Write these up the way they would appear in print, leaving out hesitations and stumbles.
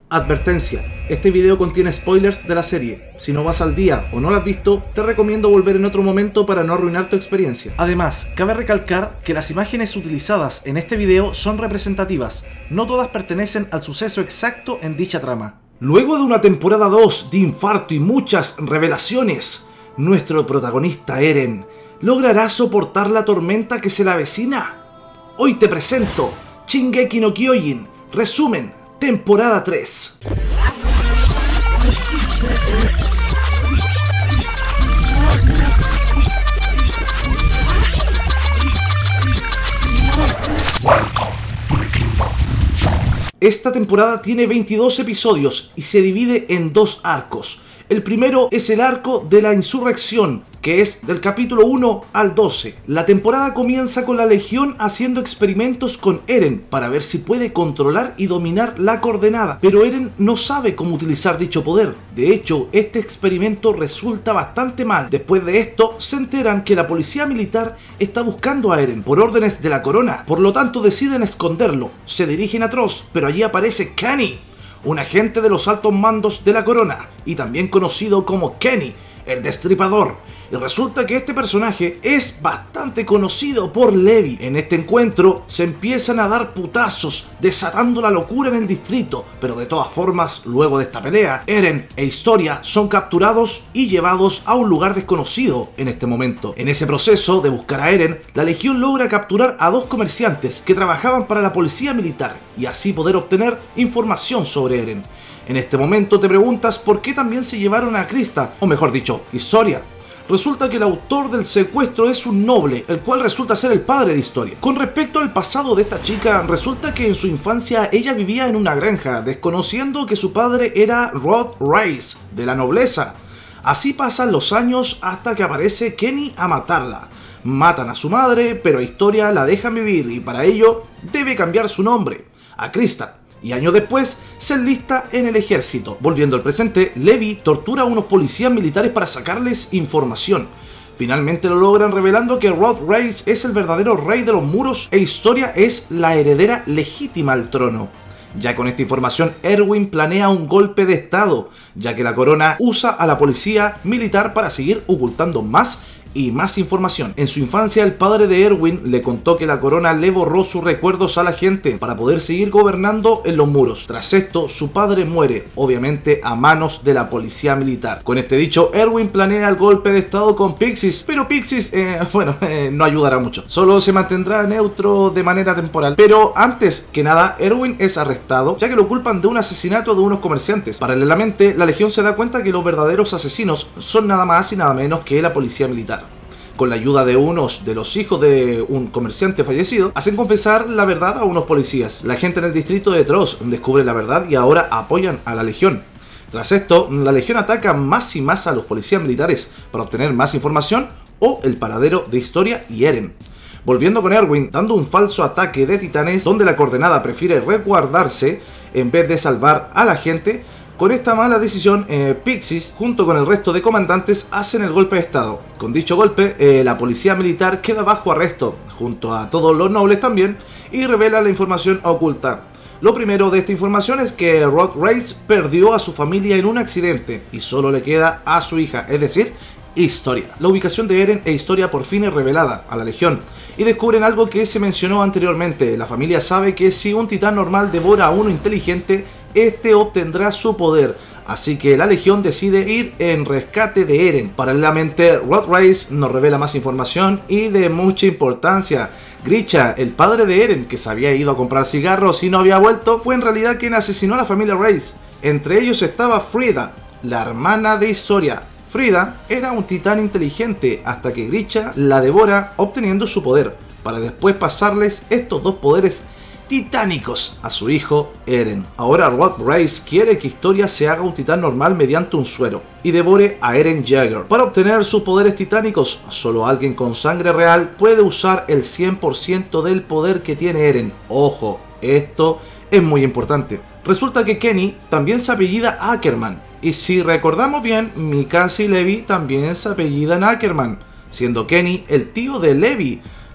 Advertencia, este video contiene spoilers de la serie. Si no vas al día o no la has visto, te recomiendo volver en otro momento para no arruinar tu experiencia. Además, cabe recalcar que las imágenes utilizadas en este video son representativas. No todas pertenecen al suceso exacto en dicha trama. Luego de una temporada 2 de infarto y muchas revelaciones, nuestro protagonista Eren ¿logrará soportar la tormenta que se le avecina? Hoy te presento Shingeki no Kyojin, resumen, temporada 3. Esta temporada tiene 22 episodios y se divide en dos arcos. El primero es el arco de la insurrección, que es del capítulo 1 al 12. La temporada comienza con la Legión haciendo experimentos con Eren para ver si puede controlar y dominar la coordenada, pero Eren no sabe cómo utilizar dicho poder. De hecho, este experimento resulta bastante mal. Después de esto, se enteran que la policía militar está buscando a Eren por órdenes de la corona, por lo tanto deciden esconderlo. Se dirigen a Trost, pero allí aparece Kenny, un agente de los altos mandos de la corona, y también conocido como Kenny, el Destripador. Y resulta que este personaje es bastante conocido por Levi. En este encuentro se empiezan a dar putazos, desatando la locura en el distrito, pero de todas formas, luego de esta pelea, Eren e Historia son capturados y llevados a un lugar desconocido en este momento. En ese proceso de buscar a Eren, la Legión logra capturar a dos comerciantes que trabajaban para la policía militar y así poder obtener información sobre Eren. En este momento te preguntas por qué también se llevaron a Krista, o mejor dicho, Historia. Resulta que el autor del secuestro es un noble, el cual resulta ser el padre de Historia. Con respecto al pasado de esta chica, resulta que en su infancia ella vivía en una granja, desconociendo que su padre era Rod Reiss, de la nobleza. Así pasan los años hasta que aparece Kenny a matarla. Matan a su madre, pero a Historia la dejan vivir y para ello debe cambiar su nombre a Krista. Y años después se enlista en el ejército. Volviendo al presente, Levi tortura a unos policías militares para sacarles información. Finalmente lo logran revelando que Rod Reiss es el verdadero rey de los muros e Historia es la heredera legítima al trono. Ya con esta información, Erwin planea un golpe de estado, ya que la corona usa a la policía militar para seguir ocultando más y más información. En su infancia, el padre de Erwin le contó que la corona le borró sus recuerdos a la gente para poder seguir gobernando en los muros. Tras esto, su padre muere, obviamente a manos de la policía militar. Con este dicho, Erwin planea el golpe de estado con Pixis, pero Pixis, no ayudará mucho. Solo se mantendrá neutro de manera temporal. Pero antes que nada, Erwin es arrestado, ya que lo culpan de un asesinato de unos comerciantes. Paralelamente, la Legión se da cuenta que los verdaderos asesinos son nada más y nada menos que la policía militar. Con la ayuda de unos de los hijos de un comerciante fallecido, hacen confesar la verdad a unos policías. La gente en el distrito de Trost descubre la verdad y ahora apoyan a la Legión. Tras esto, la Legión ataca más y más a los policías militares para obtener más información o el paradero de Historia y Eren. Volviendo con Erwin, dando un falso ataque de titanes donde la coordenada prefiere resguardarse en vez de salvar a la gente. Con esta mala decisión, Pixis, junto con el resto de comandantes, hacen el golpe de estado. Con dicho golpe, la policía militar queda bajo arresto, junto a todos los nobles también, y revela la información oculta. Lo primero de esta información es que Rod Reiss perdió a su familia en un accidente, y solo le queda a su hija, es decir, Historia. La ubicación de Eren e Historia por fin es revelada a la Legión, y descubren algo que se mencionó anteriormente. La familia sabe que si un titán normal devora a uno inteligente, este obtendrá su poder, así que la Legión decide ir en rescate de Eren. Paralelamente, Rod Reiss nos revela más información y de mucha importancia. Grisha, el padre de Eren, que se había ido a comprar cigarros y no había vuelto, fue en realidad quien asesinó a la familia Reiss. Entre ellos estaba Frida, la hermana de Historia. Frida era un titán inteligente hasta que Grisha la devora, obteniendo su poder, para después pasarles estos dos poderes titánicos a su hijo Eren. Ahora Rod Reiss quiere que Historia se haga un titán normal mediante un suero y devore a Eren Jaeger. Para obtener sus poderes titánicos, solo alguien con sangre real puede usar el 100% del poder que tiene Eren. Ojo, esto es muy importante. Resulta que Kenny también se apellida Ackerman, y si recordamos bien, Mikasa y Levi también se apellidan Ackerman, siendo Kenny el tío de Levi,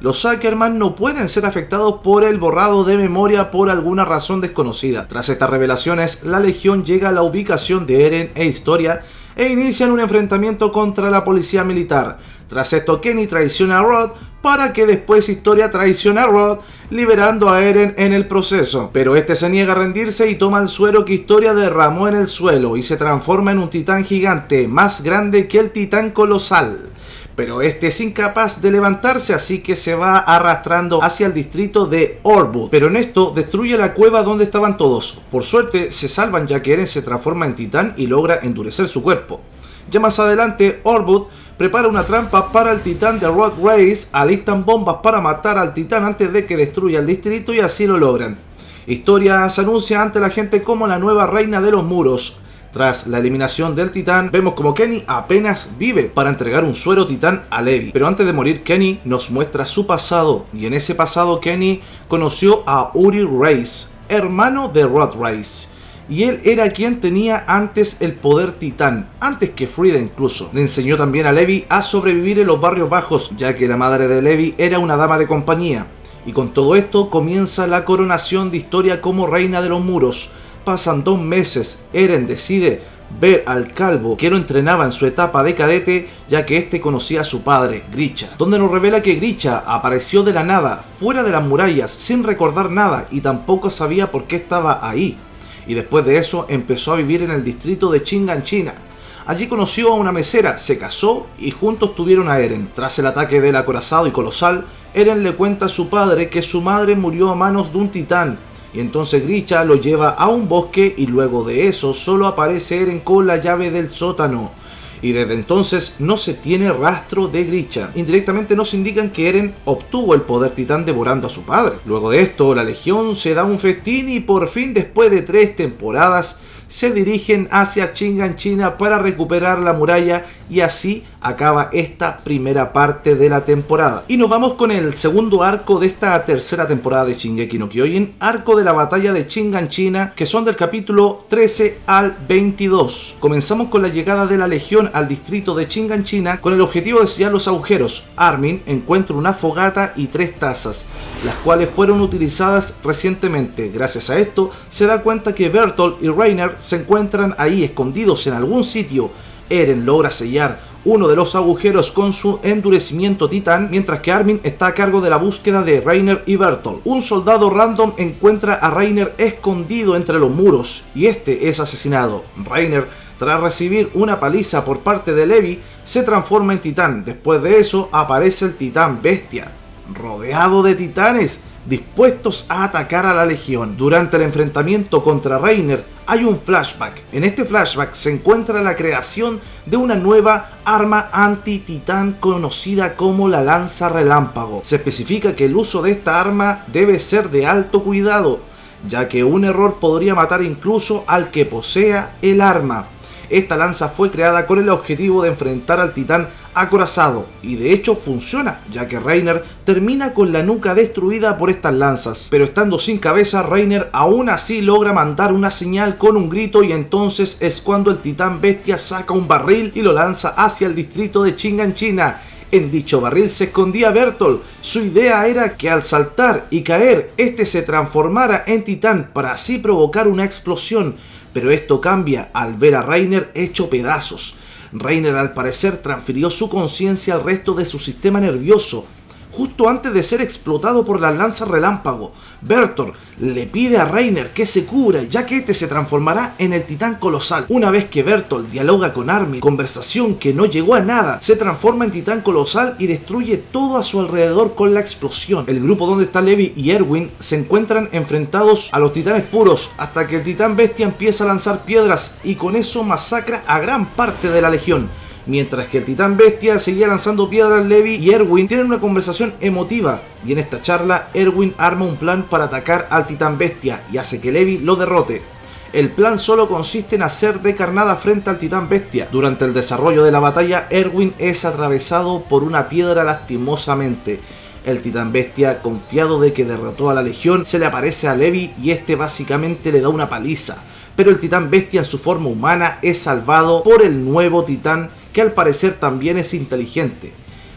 los Ackerman no pueden ser afectados por el borrado de memoria por alguna razón desconocida. Tras estas revelaciones, la Legión llega a la ubicación de Eren e Historia e inician un enfrentamiento contra la policía militar. Tras esto, Kenny traiciona a Rod para que después Historia traicione a Rod, liberando a Eren en el proceso. Pero este se niega a rendirse y toma el suero que Historia derramó en el suelo y se transforma en un titán gigante, más grande que el titán colosal. Pero este es incapaz de levantarse, así que se va arrastrando hacia el distrito de Orwood. Pero en esto destruye la cueva donde estaban todos. Por suerte se salvan, ya que Eren se transforma en titán y logra endurecer su cuerpo. Ya más adelante, Orwood prepara una trampa para el titán de Rod Reis, alistan bombas para matar al titán antes de que destruya el distrito y así lo logran. Historia se anuncia ante la gente como la nueva reina de los muros. Tras la eliminación del titán, vemos como Kenny apenas vive para entregar un suero titán a Levi. Pero antes de morir, Kenny nos muestra su pasado, y en ese pasado Kenny conoció a Uri Reis, hermano de Rod Reis. Y él era quien tenía antes el poder titán, antes que Frieda incluso. Le enseñó también a Levi a sobrevivir en los barrios bajos, ya que la madre de Levi era una dama de compañía. Y con todo esto comienza la coronación de Historia como reina de los muros. Pasan 2 meses, Eren decide ver al calvo que lo entrenaba en su etapa de cadete, ya que este conocía a su padre, Grisha, donde nos revela que Grisha apareció de la nada, fuera de las murallas, sin recordar nada y tampoco sabía por qué estaba ahí. Y después de eso empezó a vivir en el distrito de Shiganshina. Allí conoció a una mesera, se casó y juntos tuvieron a Eren. Tras el ataque del acorazado y colosal, Eren le cuenta a su padre que su madre murió a manos de un titán. Y entonces Grisha lo lleva a un bosque y luego de eso solo aparece Eren con la llave del sótano. Y desde entonces no se tiene rastro de Grisha. Indirectamente nos indican que Eren obtuvo el poder titán devorando a su padre. Luego de esto, la Legión se da un festín y por fin, después de 3 temporadas, se dirigen hacia Shiganshina para recuperar la muralla y así acaba esta primera parte de la temporada. Y nos vamos con el segundo arco de esta tercera temporada de Shingeki no Kyojin, arco de la batalla de Shiganshina, que son del capítulo 13 al 22. Comenzamos con la llegada de la Legión al distrito de Shiganshina con el objetivo de sellar los agujeros. Armin encuentra una fogata y 3 tazas, las cuales fueron utilizadas recientemente. Gracias a esto se da cuenta que Bertolt y Reiner se encuentran ahí escondidos en algún sitio. Eren logra sellar uno de los agujeros con su endurecimiento titán, mientras que Armin está a cargo de la búsqueda de Reiner y Bertolt. Un soldado random encuentra a Reiner escondido entre los muros y este es asesinado. Reiner, tras recibir una paliza por parte de Levi, se transforma en titán. Después de eso aparece el titán bestia, rodeado de titanes dispuestos a atacar a la Legión. Durante el enfrentamiento contra Reiner hay un flashback. En este flashback se encuentra la creación de una nueva arma anti-titán conocida como la lanza relámpago. Se especifica que el uso de esta arma debe ser de alto cuidado, ya que un error podría matar incluso al que posea el arma. Esta lanza fue creada con el objetivo de enfrentar al titán acorazado y de hecho funciona, ya que Reiner termina con la nuca destruida por estas lanzas. Pero estando sin cabeza, Reiner aún así logra mandar una señal con un grito y entonces es cuando el titán bestia saca un barril y lo lanza hacia el distrito de Shiganshina. En dicho barril se escondía Bertolt. Su idea era que al saltar y caer, este se transformara en titán para así provocar una explosión. Pero esto cambia al ver a Reiner hecho pedazos. Reiner al parecer transfirió su conciencia al resto de su sistema nervioso. Justo antes de ser explotado por la lanza relámpago, Bertolt le pide a Reiner que se cubra, ya que este se transformará en el titán colosal. Una vez que Bertolt dialoga con Armin, conversación que no llegó a nada, se transforma en titán colosal y destruye todo a su alrededor con la explosión. El grupo donde está Levi y Erwin se encuentran enfrentados a los titanes puros, hasta que el titán bestia empieza a lanzar piedras y con eso masacra a gran parte de la Legión. Mientras que el titán bestia seguía lanzando piedras, Levi y Erwin tienen una conversación emotiva y en esta charla Erwin arma un plan para atacar al titán bestia y hace que Levi lo derrote. El plan solo consiste en hacer de carnada frente al titán bestia. Durante el desarrollo de la batalla, Erwin es atravesado por una piedra lastimosamente. El titán bestia, confiado de que derrotó a la Legión, se le aparece a Levi y este básicamente le da una paliza. Pero el titán bestia en su forma humana es salvado por el nuevo titán, que al parecer también es inteligente.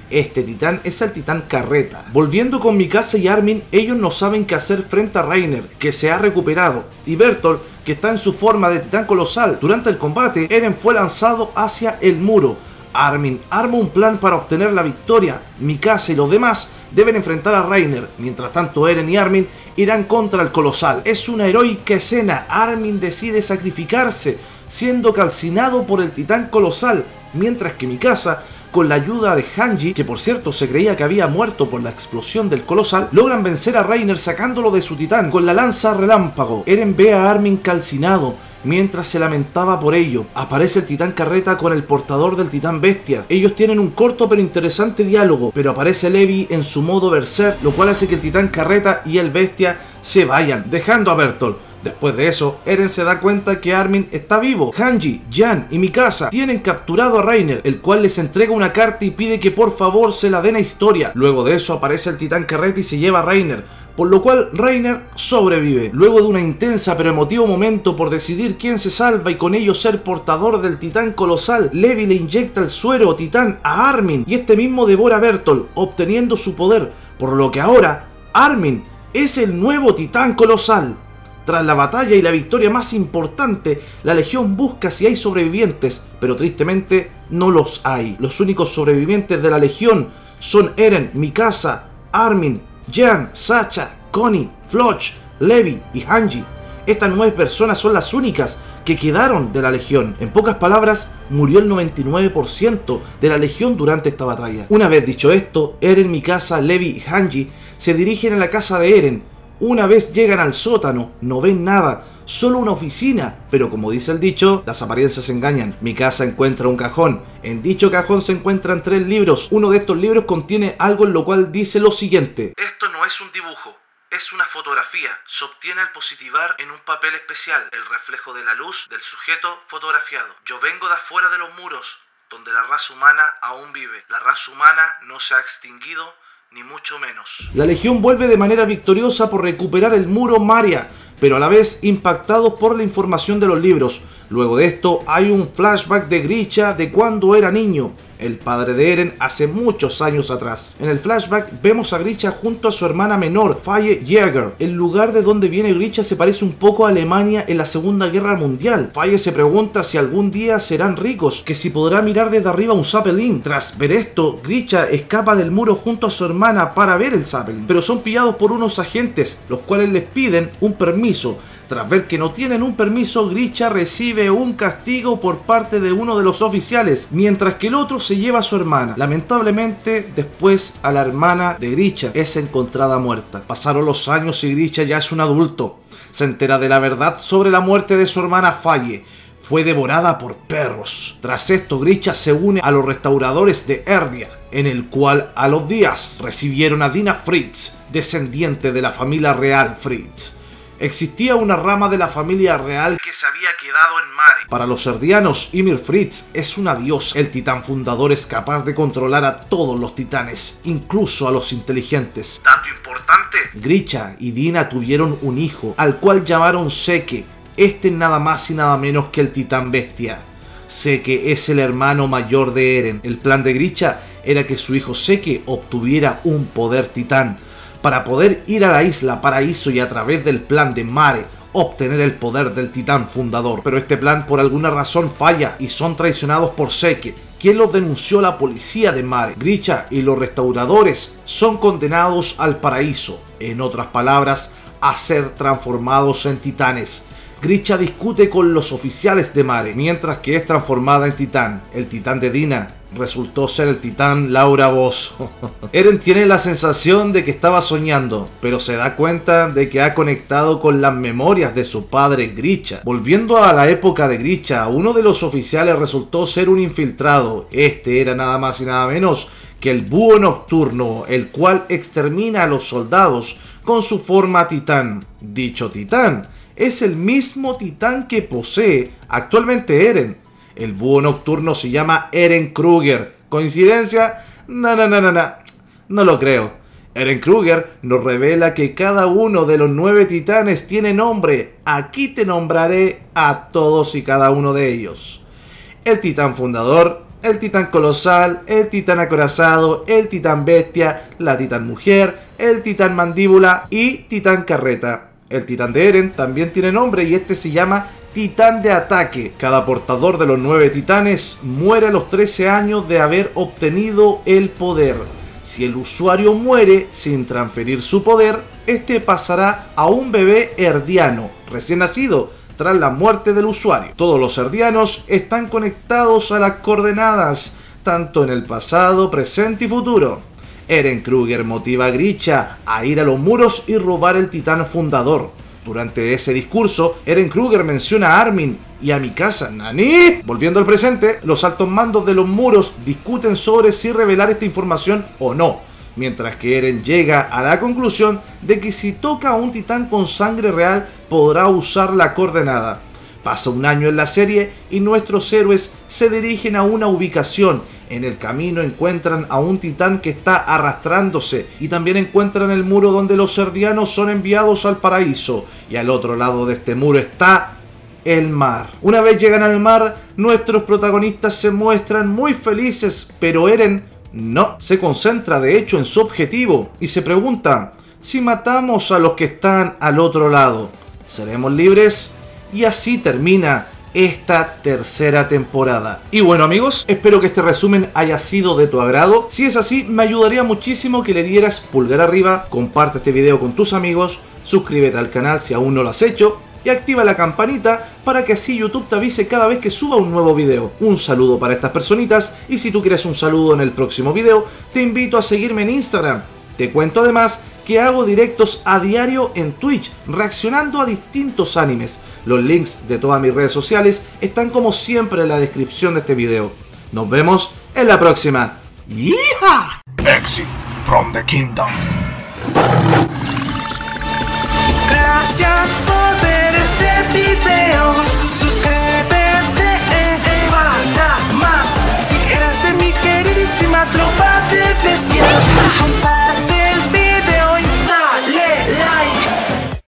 Este titán es el titán Carreta. Volviendo con Mikasa y Armin, ellos no saben qué hacer frente a Reiner, que se ha recuperado, y Bertolt, que está en su forma de titán colosal. Durante el combate, Eren fue lanzado hacia el muro. Armin arma un plan para obtener la victoria. Mikasa y los demás deben enfrentar a Reiner. Mientras tanto, Eren y Armin irán contra el colosal. Es una heroica escena. Armin decide sacrificarse, siendo calcinado por el titán colosal, mientras que Mikasa, con la ayuda de Hanji, que por cierto se creía que había muerto por la explosión del colosal, logran vencer a Reiner sacándolo de su titán con la lanza relámpago. Eren ve a Armin calcinado mientras se lamentaba por ello. Aparece el titán Carreta con el portador del titán bestia. Ellos tienen un corto pero interesante diálogo, pero aparece Levi en su modo berserk, lo cual hace que el titán Carreta y el bestia se vayan, dejando a Bertolt. Después de eso, Eren se da cuenta que Armin está vivo. Hanji, Jan y Mikasa tienen capturado a Reiner, el cual les entrega una carta y pide que por favor se la den a Historia. Luego de eso aparece el titán Carreta y se lleva a Reiner, por lo cual Reiner sobrevive. Luego de una intensa pero emotivo momento por decidir quién se salva y con ello ser portador del titán colosal, Levi le inyecta el suero titán a Armin y este mismo devora a Bertolt, obteniendo su poder, por lo que ahora Armin es el nuevo titán colosal. Tras la batalla y la victoria más importante, la Legión busca si hay sobrevivientes, pero tristemente no los hay. Los únicos sobrevivientes de la Legión son Eren, Mikasa, Armin, Jan, Sacha, Connie, Floch, Levi y Hanji. Estas 9 personas son las únicas que quedaron de la Legión. En pocas palabras, murió el 99% de la Legión durante esta batalla. Una vez dicho esto, Eren, Mikasa, Levi y Hanji se dirigen a la casa de Eren. Una vez llegan al sótano, no ven nada, solo una oficina, pero como dice el dicho, las apariencias engañan. Mikasa encuentra un cajón. En dicho cajón se encuentran 3 libros. Uno de estos libros contiene algo en lo cual dice lo siguiente: esto no es un dibujo, es una fotografía. Se obtiene al positivar en un papel especial el reflejo de la luz del sujeto fotografiado. Yo vengo de afuera de los muros, donde la raza humana aún vive. La raza humana no se ha extinguido, ni mucho menos. La Legión vuelve de manera victoriosa por recuperar el muro Maria, pero a la vez impactados por la información de los libros. Luego de esto hay un flashback de Grisha de cuando era niño, el padre de Eren, hace muchos años atrás. En el flashback vemos a Grisha junto a su hermana menor, Faye Jäger. El lugar de donde viene Grisha se parece un poco a Alemania en la Segunda Guerra Mundial. Faye se pregunta si algún día serán ricos, que si podrá mirar desde arriba un Zeppelin. Tras ver esto, Grisha escapa del muro junto a su hermana para ver el Zeppelin, pero son pillados por unos agentes, los cuales les piden un permiso. Tras ver que no tienen un permiso, Grisha recibe un castigo por parte de uno de los oficiales, mientras que el otro se lleva a su hermana. Lamentablemente, después a la hermana de Grisha es encontrada muerta. Pasaron los años y Grisha ya es un adulto. Se entera de la verdad sobre la muerte de su hermana Faye. Fue devorada por perros. Tras esto, Grisha se une a los restauradores de Erdia, en el cual a los días recibieron a Dina Fritz, descendiente de la familia real Fritz. Existía una rama de la familia real que se había quedado en Mare. Para los erdianos, Ymir Fritz es una diosa. El titán fundador es capaz de controlar a todos los titanes, incluso a los inteligentes. Dato importante: Grisha y Dina tuvieron un hijo, al cual llamaron Seke. Este es nada más y nada menos que el titán bestia. Seke es el hermano mayor de Eren. El plan de Grisha era que su hijo Seke obtuviera un poder titán, para poder ir a la isla Paraíso y a través del plan de Mare obtener el poder del titán fundador. Pero este plan por alguna razón falla y son traicionados por Seke, quien los denunció a la policía de Mare. Grisha y los restauradores son condenados al paraíso, en otras palabras, a ser transformados en titanes. Grisha discute con los oficiales de Mare, mientras que es transformada en titán. El titán de Dina resultó ser el titán Laura Voss. Eren tiene la sensación de que estaba soñando, pero se da cuenta de que ha conectado con las memorias de su padre Grisha. Volviendo a la época de Grisha, uno de los oficiales resultó ser un infiltrado. Este era nada más y nada menos que el Búho Nocturno, el cual extermina a los soldados con su forma titán. Dicho titán es el mismo titán que posee actualmente Eren. El Búho Nocturno se llama Eren Kruger. ¿Coincidencia? No lo creo. Eren Kruger nos revela que cada uno de los 9 titanes tiene nombre. Aquí te nombraré a todos y cada uno de ellos. El titán fundador el titán colosal, el titán acorazado, el titán bestia, la titán mujer, el titán mandíbula y titán carreta. El titán de Eren también tiene nombre y este se llama titán de ataque. Cada portador de los 9 titanes muere a los 13 años de haber obtenido el poder. Si el usuario muere sin transferir su poder, este pasará a un bebé herdiano, recién nacido, tras la muerte del usuario. Todos los herdianos están conectados a las coordenadas, tanto en el pasado, presente y futuro. Eren Kruger motiva a Grisha a ir a los muros y robar el titán fundador. Durante ese discurso, Eren Kruger menciona a Armin y a Mikasa. ¿Nani? Volviendo al presente, los altos mandos de los muros discuten sobre si revelar esta información o no, mientras que Eren llega a la conclusión de que si toca a un titán con sangre real podrá usar la coordenada. Pasa un año en la serie y nuestros héroes se dirigen a una ubicación. En el camino encuentran a un titán que está arrastrándose y también encuentran el muro donde los herdianos son enviados al paraíso. Y al otro lado de este muro está el mar. Una vez llegan al mar, nuestros protagonistas se muestran muy felices, pero Eren no. Se concentra de hecho en su objetivo y se pregunta: si matamos a los que están al otro lado, ¿seremos libres? Y así termina esta tercera temporada. Y bueno amigos, espero que este resumen haya sido de tu agrado. Si es así, me ayudaría muchísimo que le dieras pulgar arriba, comparte este video con tus amigos, suscríbete al canal si aún no lo has hecho y activa la campanita para que así YouTube te avise cada vez que suba un nuevo video. Un saludo para estas personitas y si tú quieres un saludo en el próximo video, te invito a seguirme en Instagram. Te cuento además que hago directos a diario en Twitch, reaccionando a distintos animes. Los links de todas mis redes sociales están como siempre en la descripción de este video. Nos vemos en la próxima. ¡Yeeha! Exit from the kingdom. Gracias por ver este video. Suscríbete para más. Si eres de mi queridísima tropa de bestias.